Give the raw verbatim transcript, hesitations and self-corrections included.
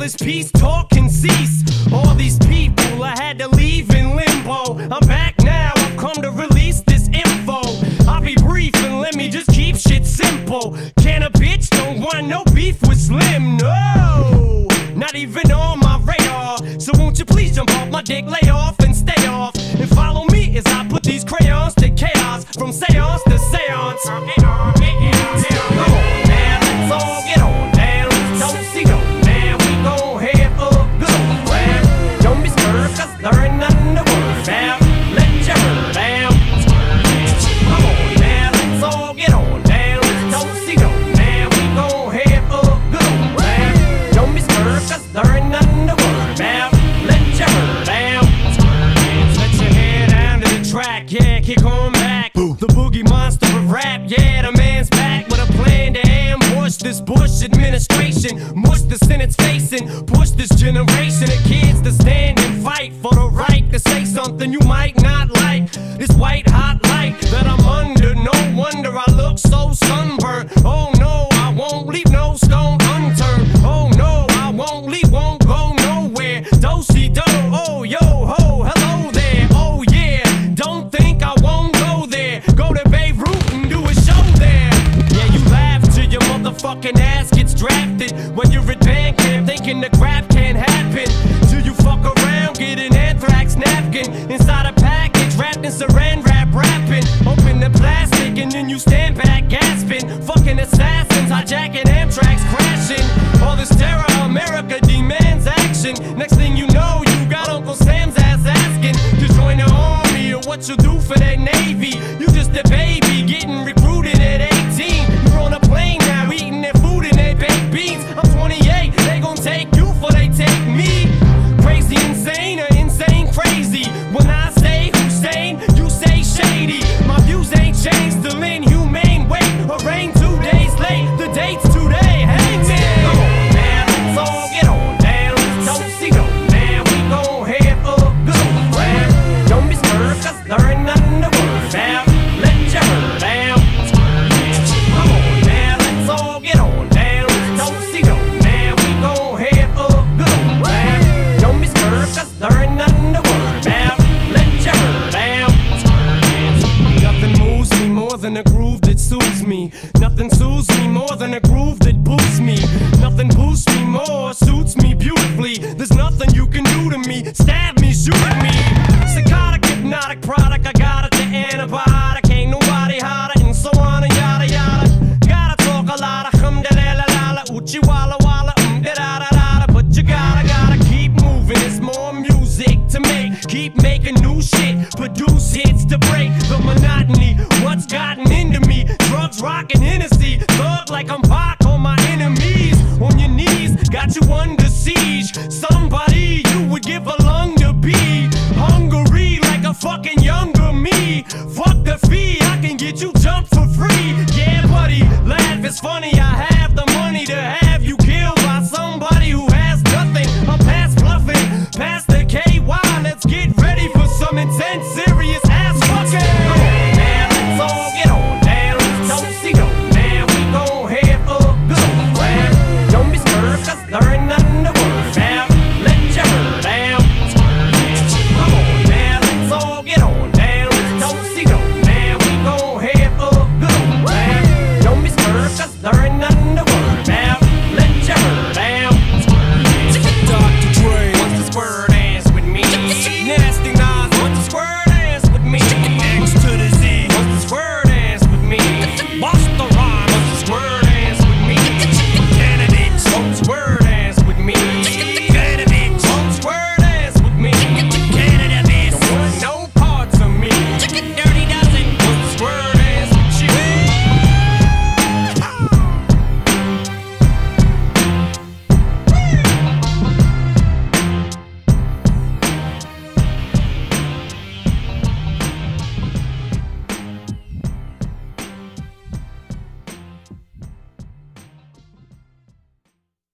this peace talk can cease. All these people I had to leave in limbo. I'm back now, I've come to release this info. I'll be brief and let me just keep shit simple. Can a bitch don't want no beef with Slim? No, not even on my radar. So won't you please jump off my dick, lay off and stay off, and follow me as I put these crayons to chaos, from seance to seance. Come on now, let's all get on down. Don't see no man, we gon' have a good old laugh. Don't be scared, cause there ain't nothing to worry about. Let your hair down. Come on now, let's all get on down. Don't see no man, we gon' have a good old laugh. Don't be scared, cause there ain't nothing to worry about. Let your hair down. Let your hair down to the track, yeah, kick on back. The boogie monster of rap, yeah, the man's back with a plan to ambush this Bush administration, mush the Senate's facing, push this generation of kids to stand and fight for the right to say something you might not like. This white hot light that I'm under, no wonder I look so sunburned. Oh no, I won't leave no stone unturned. Oh no, I won't leave, won't go nowhere. Do-si-do, oh yo ho, hello there. Oh yeah, don't think I won't go there. Go to Beirut and do a show there. Yeah, you laugh till your motherfucking ass gets drafted when you're at band camp thinking the crap can't happen. Till you fuck around, get an anthrax napkin inside a package wrapped in saran wrap wrapping. Open the plastic and then you stand back gasping. Fucking assassins hijacking Amtrak's crashing. All this terror, America demands action. Next thing you know, you got Uncle Sam's ass asking to join the army or what you'll do for that Navy. You just a baby getting recruited at eighteen. You're on a plane now eating their food and their baked beans. I'm twenty-eight, they gon' take you for they take me. Crazy insane or insane crazy. When I say Hussein, you say shady. My views ain't changed, still inhumane. Wait, or rain two days late, the date's today. Hang man, come on now, let's all get on down. Don't see no man, we gon' have a good old laugh. Don't be scared, cause there ain't nothing to worry about. Let your hair down. Come on now, let's all get on down. Don't see no man, we gon' have a good old laugh. Don't be scared, cause there ain't nothing to worry about. Let your hair down. Nothing moves me more than a groove that soothes me. Nothing soothes me more than a groove that boosts me. Nothing boosts me more, suits me beautifully. There's nothing you can do to me. Stab me, shoot me. Psychotic, hypnotic product, I got it, the antibiotic. Ain't nobody hotter, and so on and yada yada. Gotta talk a lot of hum da la la la la, uchi walla walla, um da da da da da. But you gotta, gotta keep moving. It's more music to make. Keep making new shit, produce hits to break the monotony. What's gotten into me? Drugs, rock, and Hennessy. Thug like I'm Pac on my enemy.